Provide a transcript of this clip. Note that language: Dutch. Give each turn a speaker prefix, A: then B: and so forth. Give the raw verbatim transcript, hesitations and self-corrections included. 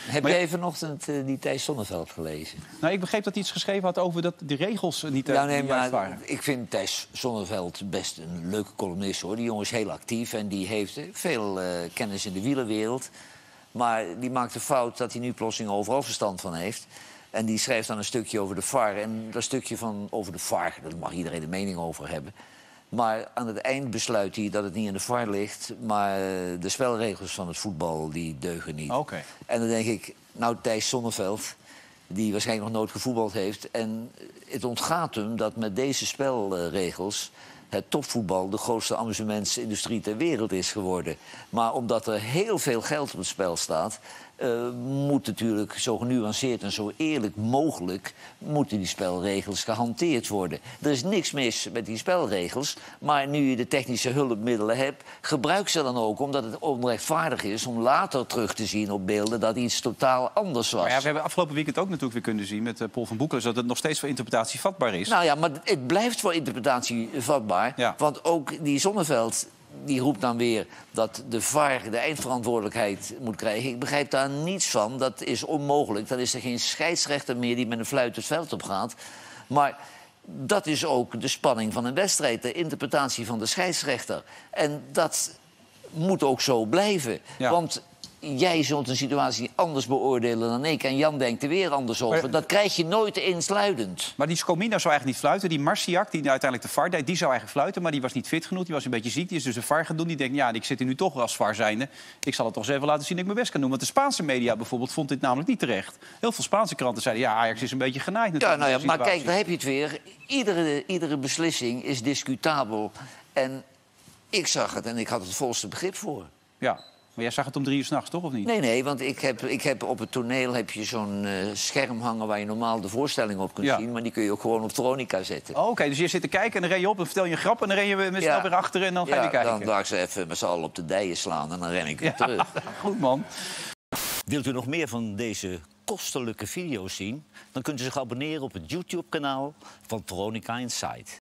A: Heb
B: maar
A: jij
B: ja,
A: vanochtend uh, die Thijs Sonneveld gelezen?
B: nou, ik begreep dat hij iets geschreven had over dat de regels niet uh,
A: Ja, nee,
B: niet juist
A: maar
B: waren.
A: ik vind Thijs Sonneveld best een leuke columnist, hoor. Die jongen is heel actief en die heeft uh, veel uh, kennis in de wielerwereld. Maar die maakt de fout dat hij nu plotseling overal verstand van heeft. En die schrijft dan een stukje over de V A R. En dat stukje van over de V A R, daar mag iedereen een mening over hebben. Maar aan het eind besluit hij dat het niet in de V A R ligt, maar de spelregels van het voetbal die deugen niet.
B: Okay.
A: En dan denk ik, nou Thijs Sonneveld, die waarschijnlijk nog nooit gevoetbald heeft, en het ontgaat hem dat met deze spelregels het topvoetbal de grootste amusementsindustrie ter wereld is geworden. Maar omdat er heel veel geld op het spel staat, Uh, moet natuurlijk zo genuanceerd en zo eerlijk mogelijk moeten die spelregels gehanteerd worden. Er is niks mis met die spelregels, maar nu je de technische hulpmiddelen hebt, gebruik ze dan ook, omdat het onrechtvaardig is om later terug te zien op beelden dat iets totaal anders was.
B: Maar ja, we hebben afgelopen weekend ook natuurlijk weer kunnen zien met uh, Paul van Boekel, dat het nog steeds voor interpretatie vatbaar is.
A: Nou ja, maar het blijft voor interpretatie vatbaar,
B: ja.
A: Want ook die Sonneveld, die roept dan weer dat de V A R de eindverantwoordelijkheid moet krijgen. Ik begrijp daar niets van. Dat is onmogelijk. Dan is er geen scheidsrechter meer die met een fluit het veld op gaat. Maar dat is ook de spanning van een wedstrijd. De interpretatie van de scheidsrechter. En dat moet ook zo blijven. Ja. Want jij zult een situatie anders beoordelen dan ik. En Jan denkt er weer anders over. Maar dat krijg je nooit eensluidend.
B: Maar die Scomina zou eigenlijk niet fluiten. Die Marciak, die uiteindelijk de V A R deed, die zou eigenlijk fluiten. Maar die was niet fit genoeg. Die was een beetje ziek. Die is dus de V A R gaan doen. Die denkt, ja, ik zit hier nu toch als V A R zijnde. Ik zal het toch eens even laten zien dat ik mijn best kan doen. Want de Spaanse media bijvoorbeeld vond dit namelijk niet terecht. Heel veel Spaanse kranten zeiden, ja, Ajax is een beetje genaaid natuurlijk.
A: Ja, nou ja, maar kijk, daar heb je het weer. Iedere, iedere beslissing is discutabel. En ik zag het en ik had het volste begrip voor.
B: Ja. Maar jij zag het om drie uur 's nachts, toch, of niet?
A: Nee, nee, want ik heb, ik heb op het toneel heb je zo'n uh, scherm hangen waar je normaal de voorstelling op kunt ja. zien. Maar die kun je ook gewoon op Veronica zetten.
B: Oh, oké, okay. Dus je zit te kijken en dan ren je op en vertel je een grap en dan ren je met snel ja. weer achter en dan ga je
A: ja,
B: kijken.
A: Dan laat ik ze even met z'n allen op de dijen slaan en dan ren ik weer ja. terug.
B: Goed, man.
C: Wilt u nog meer van deze kostelijke video's zien? Dan kunt u zich abonneren op het YouTube-kanaal van Veronica Inside.